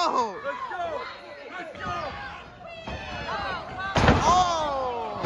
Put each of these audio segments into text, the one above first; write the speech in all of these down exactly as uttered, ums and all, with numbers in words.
Oh! Let's go! Let's go! Oh!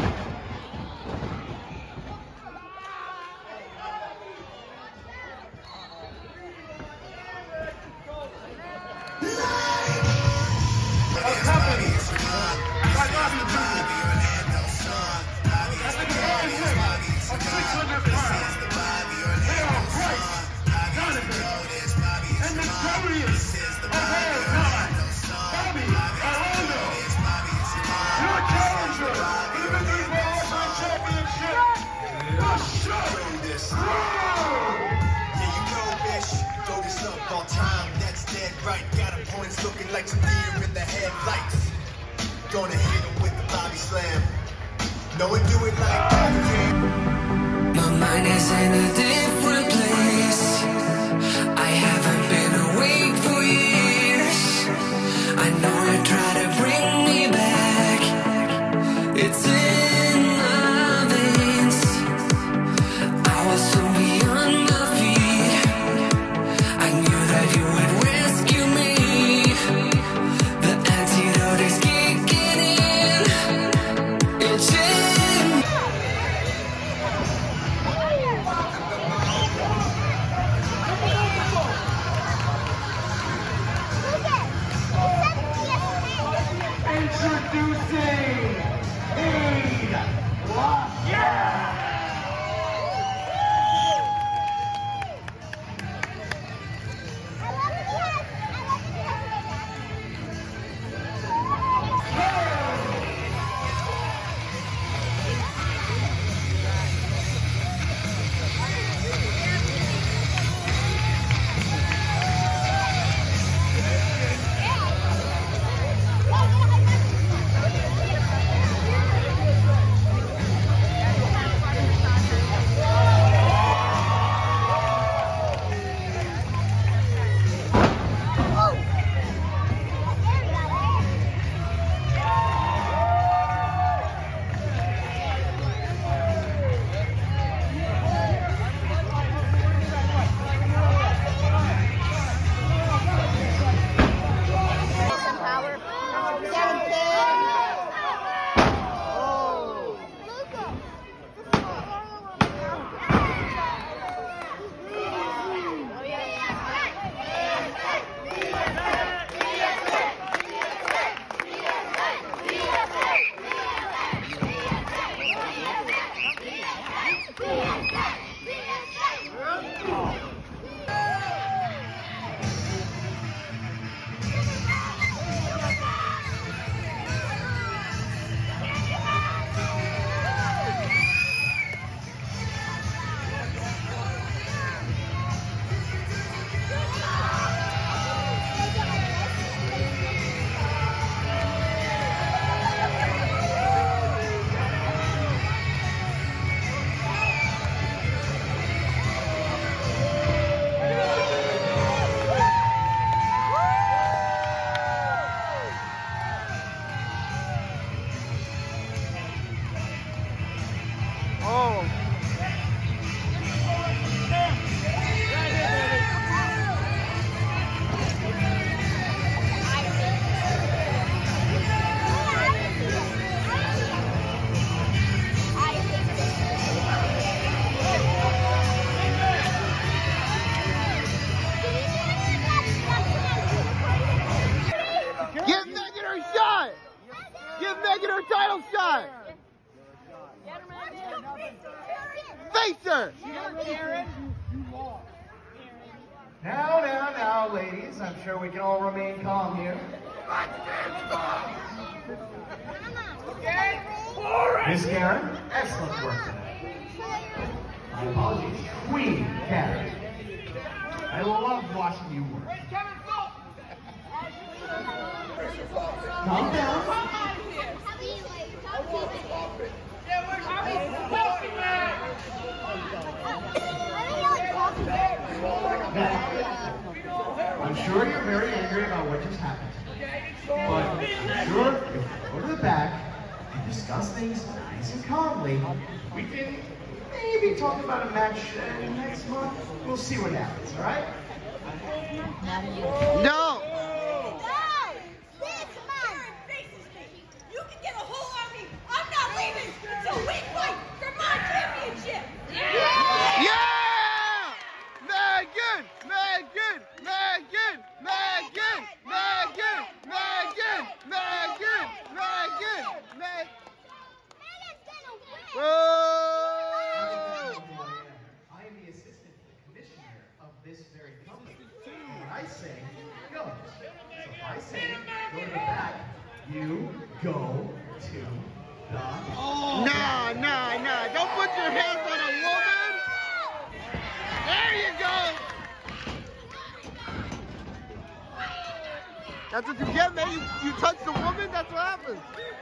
What's happening? By Bobby Junior That's the combined weight of six hundred pounds. They are Bryce Donovan and notorious of all time, Bobby Arando. Your challenger for the Midway World Championship, the Show. Yeah, you know, bitch, throw this up on time, that's dead right. Got opponents looking like some deer in the headlights. Gonna hit him with the body slam. No one do it like that. My mind is in a different place. I haven't been awake for years. I know you try to bring me back. It's in my veins. I was so beyond my feet. I knew that you would rescue me. The antidote is kicking in. It's in. Introducing Aid Block. Yeah! Oh! Give Megan her shot! Give Megan her title shot! Face her! Now, now, now, ladies, I'm sure we can all remain calm here. Miss Karen, excellent work tonight. My apologies, Queen Karen. I love watching you work. Calm down. Now, I'm sure you're very angry about what just happened. But I'm sure if we go to the back and discuss things nice and calmly, we can maybe talk about a match uh, next month. We'll see what happens, all right? No! No! When I say, go. So if I say, go to the back, you go to the... Oh. Nah, nah, nah. Don't put your hands on a woman. There you go. That's what you get, man. You, you touch the woman, that's what happens.